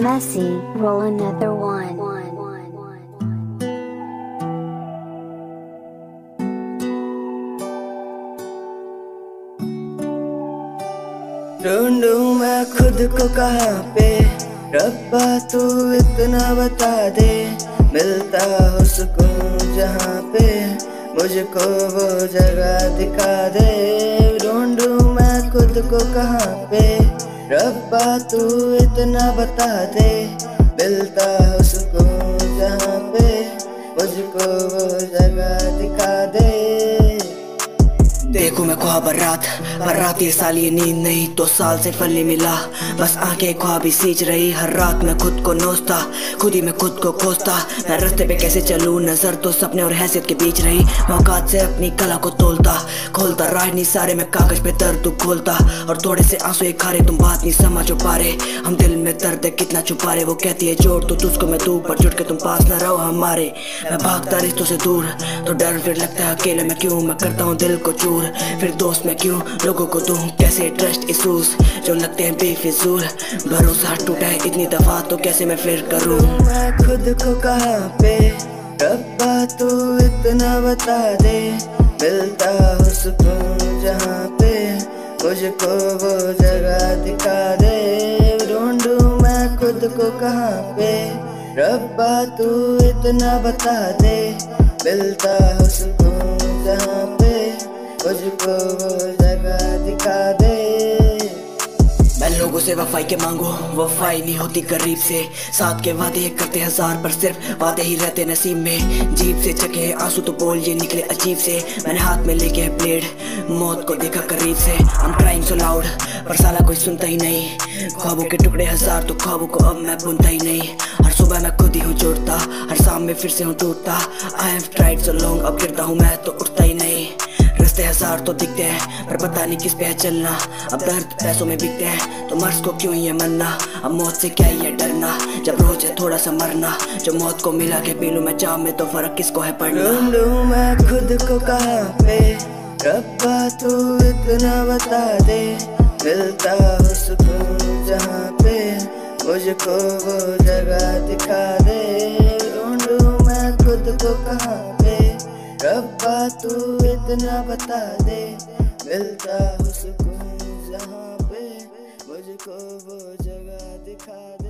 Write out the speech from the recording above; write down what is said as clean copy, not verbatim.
messy, roll another one. ढूंढूं मैं खुद को कहाँ पे, रब्बा तू इतना बता दे। मिलता हो सुकून जहाँ पे, मुझको वो जगह दिखा दे। ढूंढूं मैं खुद को कहाँ पे, रब्बा तू इतना बता दे। मिलता हो सुकून जहाँ पे, मुझको वो जगह दिखा दे। देखो मैं ख्वाब रात ये साल ये नींद नहीं, 2 साल से फल नहीं मिला, बस आंखें ख्वाब ही सींच रही। हर रात मैं खुद को नोचता, खुद ही मैं खुद को खोजता। मैं रास्ते पे कैसे चलूं, नजर तो सपने और हैसियत के बीच रही। औकात से अपनी कला को तोलता, खोलता राह नहीं सारे मैं कागज पे दर्द खोलता। और थोड़े से आंसू एक खारे, तुम बात नहीं समझ पा रहे। हम दिल में दर्द कितना छुपा रहे। वो कहती है जोड़ तो तुझको मैं दूर, पर जुट के तुम पास न रहो हमारे। मैं भागता रिश्तों से दूर, तो डर फिर लगता है अकेले मैं क्यों। मैं करता हूँ दिल को चूर, फिर दोस्त मैं क्यों लोगों को दूं। कैसे ट्रस्ट इशूज जो लगते हैं बेफिजूल। भरोसा टूटा है इतनी दफा, तो कैसे मैं फिर करूं। मैं खुद को कहाँ पे, रब्बा तू इतना बता दे। मिलता हो सुकून जहाँ पे, मुझको वो जगह दिखा दे। ढूंढूं मैं खुद को कहाँ पे, रब्बा तू इतना बता दे। मिलता हो सुकून जहाँ पे, मुझको वो जगह दिखा दे। मैं लोगों से वफाई के मांगू, वफाई नहीं होती गरीब से। साथ के वादे करते हजार, पर सिर्फ वादे ही रहते नसीब में। जीप से चके आंसू तो बोल ये निकले अजीब से। मैंने हाथ में लेके ब्लेड, मौत को देखा करीब से। I'm crying so loud, पर साला कोई सुनता ही नहीं। ख्वाबों के टुकड़े हजार, तो ख्वाबों को अब मैं बुनता ही नहीं। हर सुबह मैं खुद ही हूँ जोड़ता, हर शाम में फिर से हूँ टूटता। I have tried so long, अब गिरता हूँ मैं तो उठता ही नहीं। रास्ते हजार तो दिखते हैं, पर पता नहीं किस पे है चलना। अब दर्द पैसों में बिकते हैं, तो मर्ज को क्यों ये मरना। अब मौत से क्या ये डरना, जब रोज है थोड़ा सा मरना। जो मौत को मिला के पी लूं मैं चाह में, तो फर्क किसको है पड़ना। ढूंढूं मैं खुद को कहाँ पे, रब्बा तू इतना बता दे। मिलता हो सुकून जहाँ पे, मुझको वो जगह दिखा दे। ढूंढूं मैं खुद को कहाँ पे, रब्बा तू इतना बता दे। मिलता हो सुकून जहाँ पे, मुझको वो जगह दिखा दे।